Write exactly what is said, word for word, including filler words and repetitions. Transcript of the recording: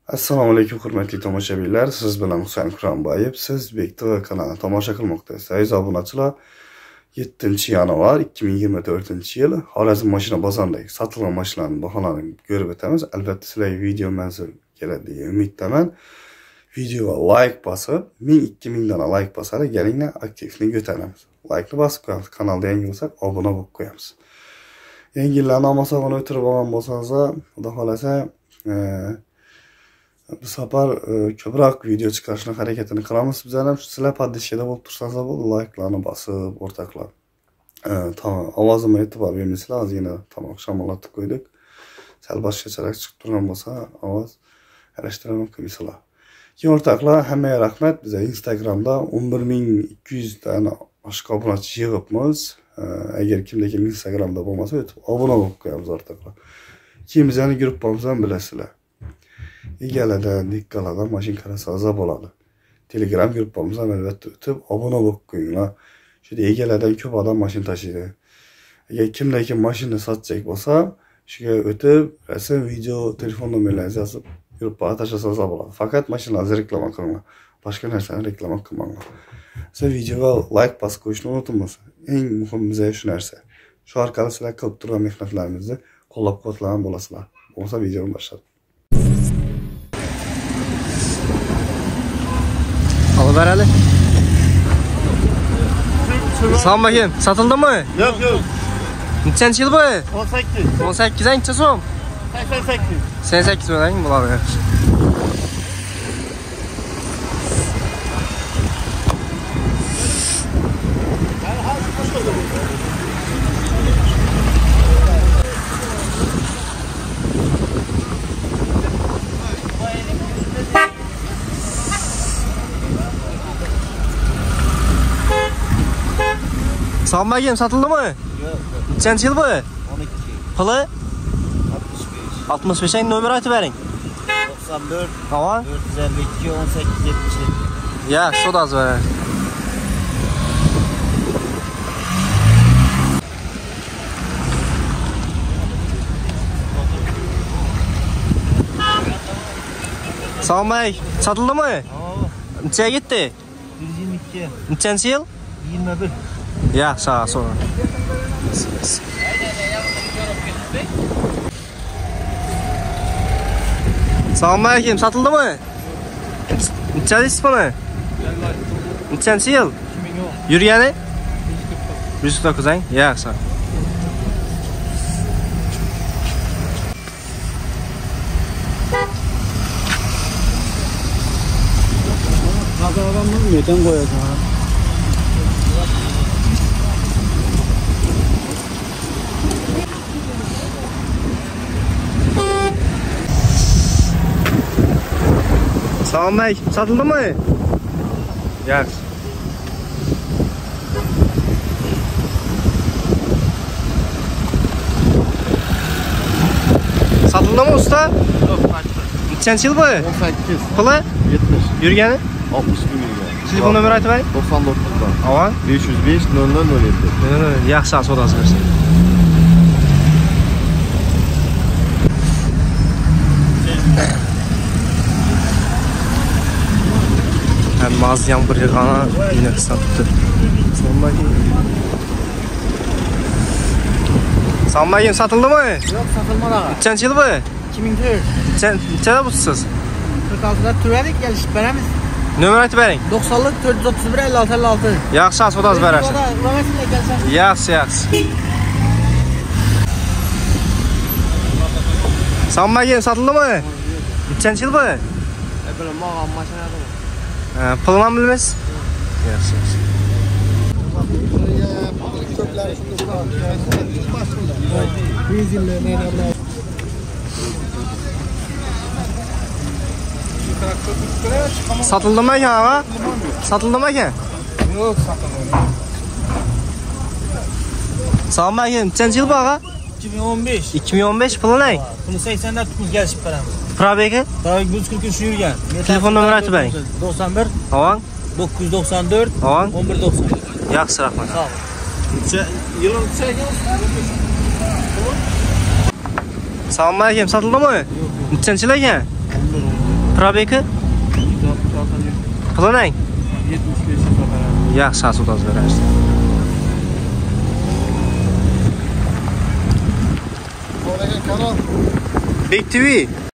Assalomu alaykum hurmatli tomoshabinlar, siz bilan Husayn Quronboyev, siz Bekto kanalini tomosha qilmoqdasiz. Aziz obunachilar, yettinchi yanvar ikki ming yigirma to'rtinchi yil Xorazm mashina bozoridagi sotilgan mashinalarning baholarini ko'rib o'tamiz. Albatta sizlarga video manzur keladi degan umiddaman. Videoga like bosib, ming ikki ming dona like bosadi, kelinglar aktivni ko'taramiz. Like'ni bosib qo'yamiz. Kanalda yangi bo'lsak, obuna bo'lib qo'yamiz. Yangilarni olmasag'ini o'tirib olgan bo'lsangiz, xudo xolasa, bu safar ko'proq video chiqarishni harakatini qilamiz. Bizlar ham sizlar podishkada bo'lib tursangiz bo'ldi, like'larni bosib, o'rtoqlar. Tamam, ovozimga e'tibor bermaysizlar, ozgina tomoq shamollatib qo'ydik. Sal boshqacharoq chiqib turgan bo'lsa, ovoz arashtirib qo'ysizlar. Keyin o'rtoqlar, hammaga rahmat. Biz Instagramda o'n bir ming ikki yuz dana oshkor obunachi yig'ibmiz. Agar kimda-kim Instagramda bo'lmasa, o'tib obuna bo'lib qo'yamiz o'rtoqlar. Keyin bizning gruppamizdan bilasizlar. Egalardan, dikkalardan mashina qarasa bo'ladi. Telegram gruppamizdan albatta o'tib obuna bo'lib qo'yinglar. Shunda egalardan ko'p odam mashina tashiydi. Agar kimda-kim mashina sotsak bo'lsa, shuga o'tib, rasm, video, telefon nomerlaringizni yozib gruppaga tashlasangiz bo'ladi. Faqat mashinalarni reklama qilinglar. Boshqa narsani reklama qilmanglar. Siz videoga like bosib qo'yishni unutmaysiz. Eng muhim bizga shu narsa. Shu orqali sizlar qilib turgan mehnatlarimizni qo'llab-quvvatlagan bo'lasizlar. Bo'lmasa videoni boshlaymiz. Berali. Sağ bakayım. Satıldı mı? Yok yok. Nechanchi yil bu? o'n sakkiz. o'n sakkizinchi so'm. sakson sakkiz. sakson sakkiz so'mdan bo'ladi. Sağ bakayım, satıldı mı? Yok. Nechanchi yil bu? o'n ikki. Puli? altmış beş. altmış beş nomer aytib bering. doksan dört. Tamam. dört yüz elli iki on sekiz yetmiş yedi. Ya, sodaz ver. Sağ bakayım, satıldı mı? Neçeye gitti? yüz yirmi iki. Nechanchi yil? yirmi bir. Ya, sağ sonra. Selamun aleyküm, satıldı mı? Nechanchi ismi? Nechanchi yil? Yurgani? yüz kırk dokuz ang? Ya, sağ. Hazır adamlar neden koyacağım? Selamun aleyküm, satıldı mı? Ya. Satıldı mı usta? Yok, kaçtı. Nechanchi yil bu? on sekiz. Puli? yetmiş. Yurgani? altmış bir milyon. Telefon nomeri aytib bering. doksan dokuzdan. Avan? besh yuz besh nol nol nol yedi. Yaxshi, sodasi bersin. Hem az yağmur yağana yine sattı. Sanmayın, satıldı mı? Yok, satılmadı ağa. Nechanchi yil bu? iki ming dört. Neçede busiz? qirq oltida turadik, kelishib beramiz. Nomer aytib bering. doksanlik to'rt yuz o'ttiz bir elli olti elli olti. Yaxshi, sodasi berasiz. Ulamasizlar kelsangiz. Yaxshi, yaxshi. Sanmayın, satıldı mı? Nechanchi yil bu? Bilim, ağam maşinada. Pulini ham bilmaysiz? Yaxshi, yaxshi. Satıldı mı ekan ağa? Satıldı mı ekan? Yok, satılmadı. Sağ mı ekan? Nechanchi yil bu ağa? ikki ming o'n besh. ikki ming o'n besh puli ne? Buni sakson dört pul kelishib beramiz. Probegi? Probegi yuz qirq uch yurgan. Telefon nomeri aytib bering. doksan bir Avan? dokuz yuz doksan dört Avan? o'n bir doksan. Yaxshi, rahmat. Sağ ol. Yılın Selamun aleyküm, satıldı mı? Nechanchi yil ekan? Probeki? Qilinang. yetmish besh so'radi. Yaxshi, asl berasiz. Oradagi kanal Big T V